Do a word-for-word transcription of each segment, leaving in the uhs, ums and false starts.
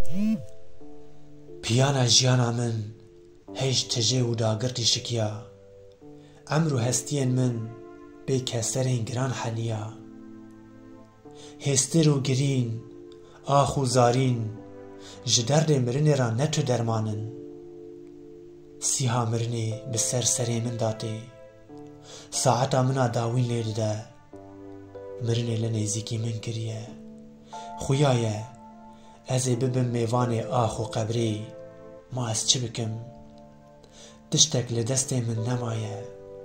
پیانا جیانا من هیچ تجه و داگرتی شکیا عمرو هستین من بی کسرین گران حنیا هستر و گرین آخ و زارین جدرد مرنه را نتو درمانن سیها مرنه بسر سری من داته ساعتا منا داوین لیده ده مرنه لنیزیکی من کریه خویایه ازی ببم میوان آخ و قبری ما از چه بکم تشتک لدست من نمایه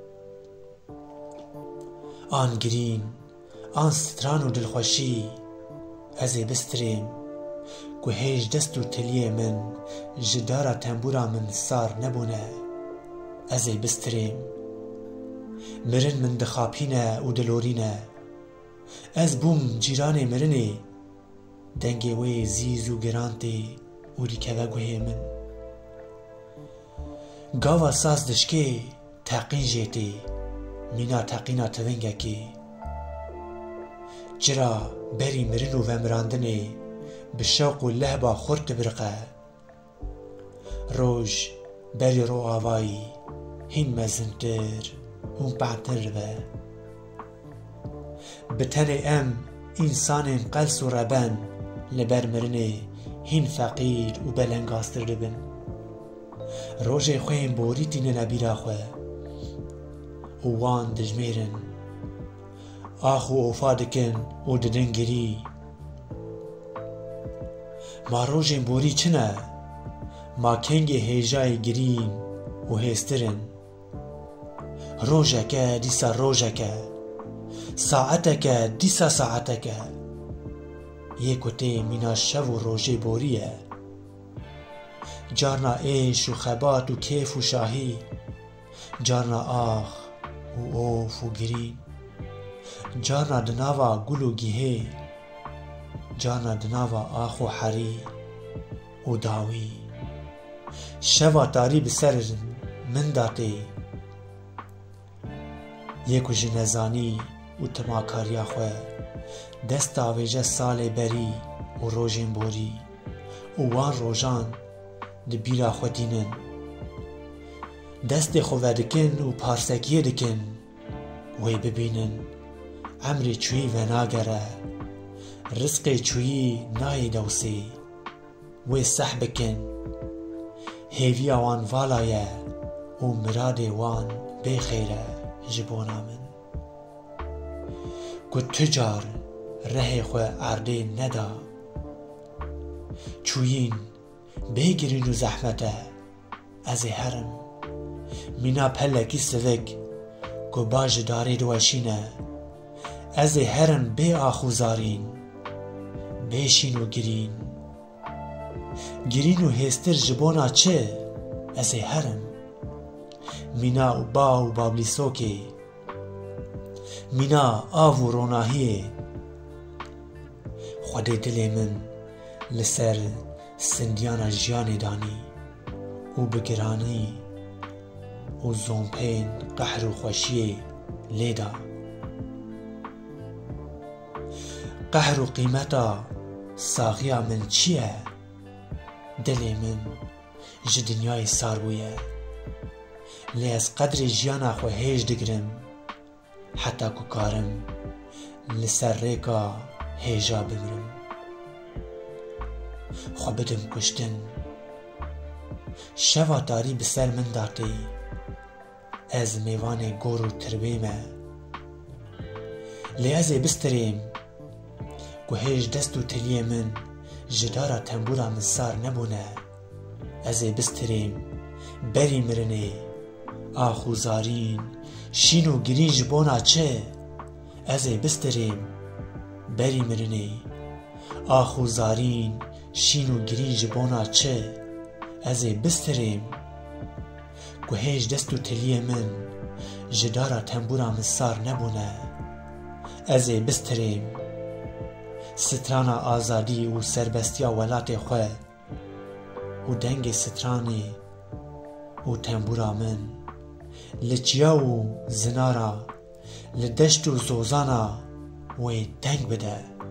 آن گرین آن ستران و دلخوشی ازی بستریم که هیچ دست و تلیه من جدارا تنبورا من سار نبونه ازی بستریم مرن من دخابینه و دلورینه از بوم جیران مرنه دنگی وی زیز و گرانتی و ریکوه گوه من گاوا ساز دشکه تاقین جیتی مینا تاقینا تونگه کی جرا بری مرن و ومراندنه بشوق و لهبا خورت برقه روش بری رو آوایی هین مزنتر و بعدتر به بتن ام انسان قلس و ربن لبر مرنه هین فقیر و بلنگاستر دبن روژه خویم بوری تینه نبیرا خواه و وان دجمیرن آخ و اوفا دکن و ددنگری ما روژه بوری چنه ما کنگ هیجای گرین و هسترن روژه که دیسا روژه که ساعته که دیسا ساعته که یک وته مینا شو و روژه بوریه جارنا عیش و خبات و کیف و شاهی جارنا آخ و اوف و گرین جارنا دناوا گل و گیهی جارنا دناوا آخ و حری و داوی شوا تاری بسر من داتی یکو جنزانی و تماکاریا خواه دست آویجه سال بری و روژین بوری و وان روژان دبیرا خودینن دست خواه دکن و پارسکیه دکن وی ببینن عمری چوی و ناگره رزق چوی نای دوسی وی صح بکن هیوی وان والایه و مراد وان بخیره جبونا من که تجار ره خواه عرده ندا چوین بگیرین و زحمته از هرم مینا پلکی سوک که باج داری دوشینه از هرم بی آخوزارین بیشین و گرین گرین و هستر جبونا چه از هرم مینا و با و بابلیسوکی مینا آو و روناهیه خودی دلی من لسر سندیانا جیانی دانی و بگرانی و زومپین قهر و خوشیه لیدا قهر و قیمتا ساغیا من چیه دلی من جه دنیای سار بویه لی از قدر جیانا خو هیج دگرم حتی که کارم لسر ریکا هیجا بمرم خو بدم کشتن شوا تاری بسر من داتی از میوان گور و تربیمه لی از بستریم که هیج دست و تلیه من جدارا تنبورا من سار نبونه از بستریم بری مرنه آخو زارین شین و گرین جبونا چه از بستریم بری مرنه آخو زارین شین و گرین جبونا چه از بستریم که هیچ دست و تلیه من جدارا تنبورا من سار نبونه از بستریم سترانا آزادی و سربستیا ولات خواه و دنگ سترانی و تنبورا من لچیا و زنارا لدشت و زوزانا و دنگ بده